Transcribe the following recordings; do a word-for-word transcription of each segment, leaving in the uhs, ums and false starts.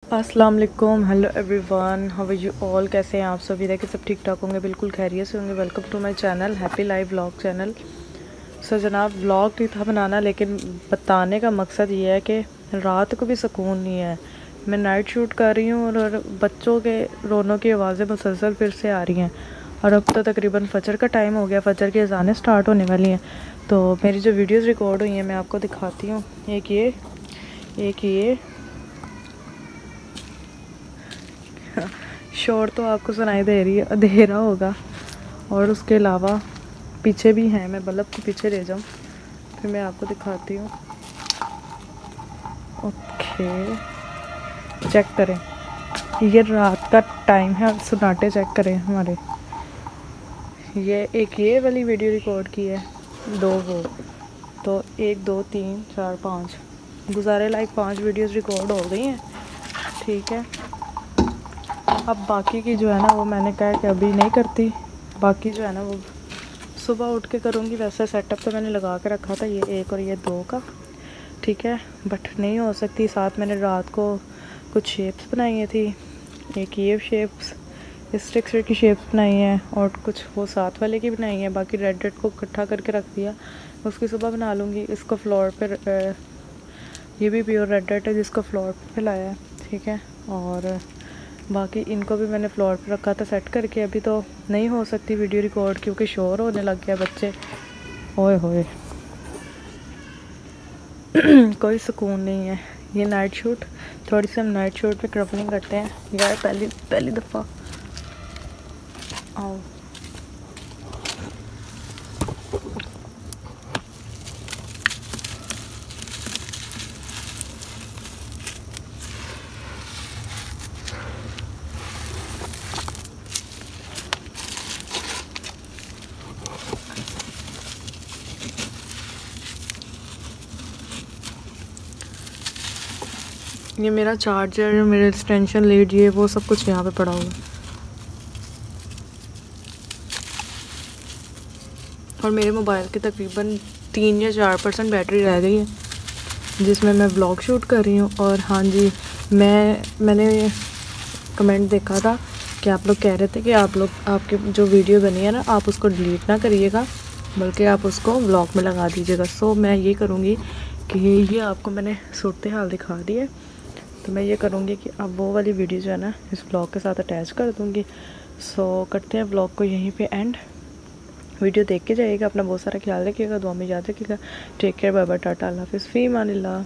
अस्सलाम वालेकुम, hello everyone, how are you all. कैसे हैं आप सभी? देखिए सब ठीक ठाक होंगे, बिल्कुल खैरियत से होंगे। Welcome to my channel happy life vlog channel. So जनाब, व्लॉग नहीं था बनाना, लेकिन बताने का मकसद ये है कि रात को भी सुकून नहीं है। मैं नाइट शूट कर रही हूँ और बच्चों के रोनों की आवाज़ें मुसलसल फिर से आ रही हैं। और अब तो तकरीबन फजर का टाइम हो गया, फजर की अज़ानें स्टार्ट होने वाली हैं। तो मेरी जो वीडियोज़ रिकॉर्ड हुई हैं मैं आपको दिखाती हूँ। एक ये एक ये शोर तो आपको सुनाई दे रही है दे रहा होगा। और उसके अलावा पीछे भी हैं, मैं बल्ब को पीछे ले जाऊं फिर मैं आपको दिखाती हूँ। ओके, चेक करें, ये रात का टाइम है और सन्नाटे चेक करें हमारे। ये एक ये वाली वीडियो रिकॉर्ड की है, दो वो तो एक दो तीन चार पाँच गुजारे लाइक पाँच वीडियोस रिकॉर्ड हो गई हैं। ठीक है, अब बाकी की जो है ना वो मैंने कहा कि अभी नहीं करती, बाकी जो है ना वो सुबह उठ के करूँगी। वैसे सेटअप तो मैंने लगा के रखा था, ये एक और ये दो का, ठीक है, बट नहीं हो सकती। साथ मैंने रात को कुछ शेप्स बनाई थी, एक ये शेप्स स्टिक्स की शेप्स बनाई हैं और कुछ वो साथ वाले की बनाई हैं। बाकी रेड रेड को इकट्ठा करके रख दिया, उसकी सुबह बना लूँगी। इसको फ्लोर पर, ये भी प्योर रेड रेड है जिसको फ्लोर पर फैलाया है, ठीक है। और बाकी इनको भी मैंने फ्लोर पर रखा था सेट करके। अभी तो नहीं हो सकती वीडियो रिकॉर्ड क्योंकि शोर होने लग गया, बच्चे ओए होए कोई सुकून नहीं है। ये नाइट शूट, थोड़ी सी हम नाइट शूट पे क्रपलिंग करते हैं यार। पहली पहली दफ़ा आओ, ये मेरा चार्जर, मेरे एक्सटेंशन लीड, ये वो सब कुछ यहाँ पे पड़ा हुआ है। और मेरे मोबाइल की तकरीबन तीन या चार परसेंट बैटरी रह गई है जिसमें मैं व्लॉग शूट कर रही हूँ। और हाँ जी, मैं मैंने कमेंट देखा था कि आप लोग कह रहे थे कि आप लोग, आपकी जो वीडियो बनी है ना, आप उसको डिलीट ना करिएगा बल्कि आप उसको व्लॉग में लगा दीजिएगा। सो मैं ये करूँगी कि ये आपको मैंने सूरत हाल दिखा दी है, तो मैं ये करूँगी कि अब वो वाली वीडियो जो है ना इस व्लॉग के साथ अटैच कर दूँगी। सो करते हैं व्लॉग को यहीं पे एंड। वीडियो देख के जाइएगा, अपना बहुत सारा ख्याल रखिएगा, दुआ में याद रखिएगा। टेक केयर, बाय बाय, टाटा, अल्लाह हाफिज़, फ़ी अमानिल्लाह।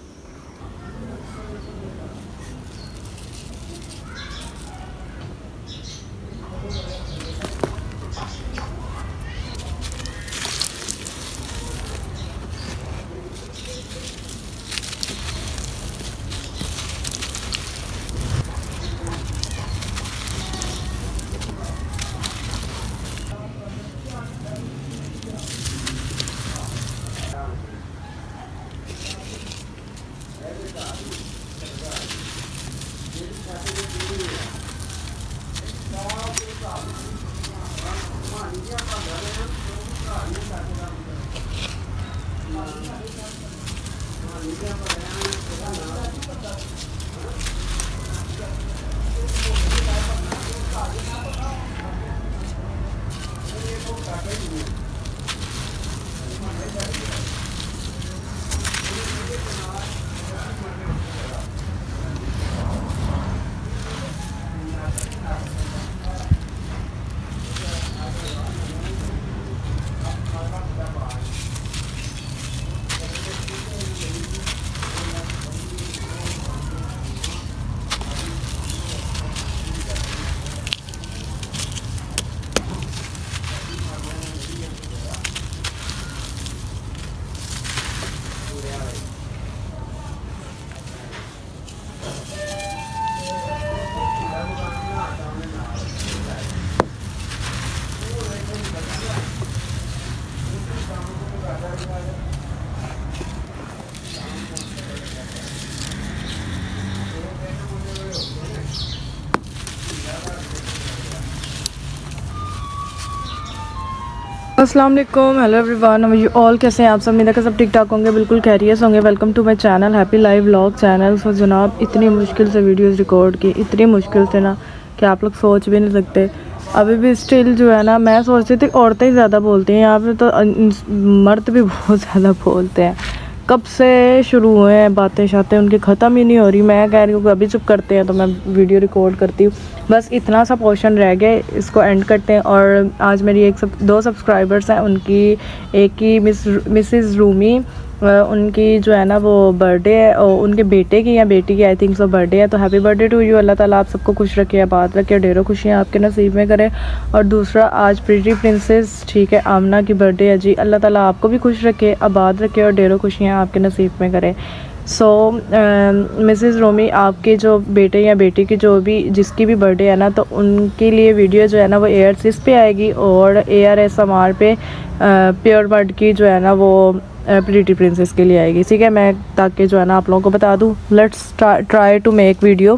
अस्सलाम वालेकुम, हेलो एवरीवन, यू ऑल कैसे हैं आप सब। उम्मीद है कि सब ठीक ठाक होंगे, बिल्कुल खैरियत होंगे। Welcome to my channel happy live vlog channel. So जनाब, इतनी मुश्किल से वीडियोस रिकॉर्ड की, इतनी मुश्किल से ना कि आप लोग सोच भी नहीं सकते। अभी भी स्टिल जो है ना, मैं सोचती थी औरतें ही ज़्यादा बोलती हैं यहाँ पे, तो मर्द भी बहुत ज़्यादा बोलते हैं। कब से शुरू हुए हैं बातें शातें, उनकी ख़त्म ही नहीं हो रही। मैं कह रही हूँ अभी चुप करते हैं तो मैं वीडियो रिकॉर्ड करती हूँ। बस इतना सा पोर्शन रह गया, इसको एंड करते हैं। और आज मेरी एक सब दो सब्सक्राइबर्स हैं, उनकी एक की मिस मिसिज़ रूमी, उनकी जो है ना वो बर्थडे है, और उनके बेटे की या बेटी की आई थिंक सो बर्थडे है। तो हैप्पी बर्थडे टू यू। अल्लाह ताला आप सबको खुश रखे, आबाद रखे, ढेरों खुशियाँ आपके नसीब में करे। और दूसरा, आज प्रीटी प्रिंसेस ठीक है आमना की बर्थडे है जी। अल्लाह ताला आपको भी खुश रखे, आबाद रखे और ढेरों खुशियाँ आपके नसीब में करे। सो मिसेज़ रोमी, आपके जो बेटे या बेटी की जो भी जिसकी भी बर्थडे है ना, तो उनके लिए वीडियो जो है ना वो एयर सिस पे आएगी और A R S M R पे प्योर बर्ड की जो है ना वो प्रीटी प्रिंसेस के लिए आएगी। ठीक है, मैं ताकि जो है ना आप लोगों को बता दूँ। Let's try to make video.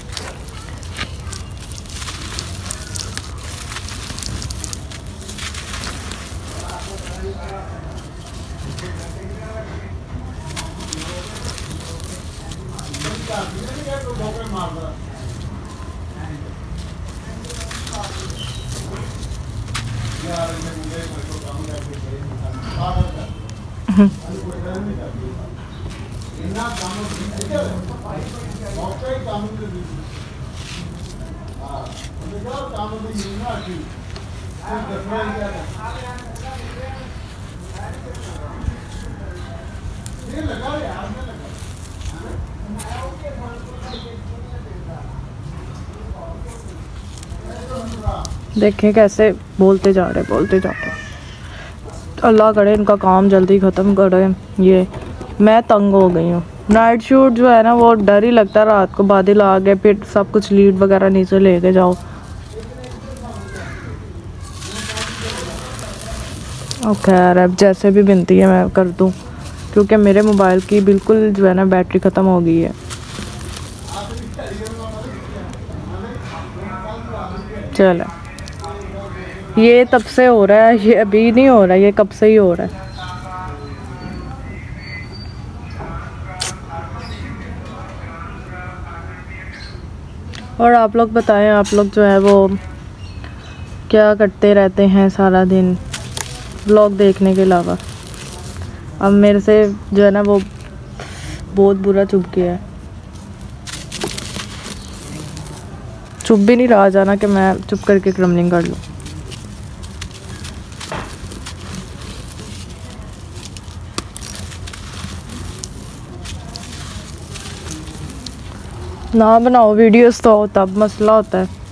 देखें कैसे बोलते जा रहे बोलते जा रहे। अल्लाह करे इनका काम जल्दी ख़त्म करे। ये मैं तंग हो गई हूँ। नाइट शूट जो है ना वो डर ही लगता है, रात को बादल आ गए फिर सब कुछ लीड वगैरह नीचे लेके जाओ। और खैर अब जैसे भी बनती है मैं कर दूँ, क्योंकि मेरे मोबाइल की बिल्कुल जो है ना बैटरी ख़त्म हो गई है। चलो, ये तब से हो रहा है, ये अभी नहीं हो रहा है, ये कब से ही हो रहा है। और आप लोग बताएं, आप लोग जो है वो क्या करते रहते हैं सारा दिन व्लॉग देखने के अलावा। अब मेरे से जो है ना वो बहुत बुरा चुभ गया है। चुप भी नहीं रहा जाना कि मैं चुप करके क्रमलिंग कर लूँ। ना बनाओ वीडियोस तो तब मसला होता है।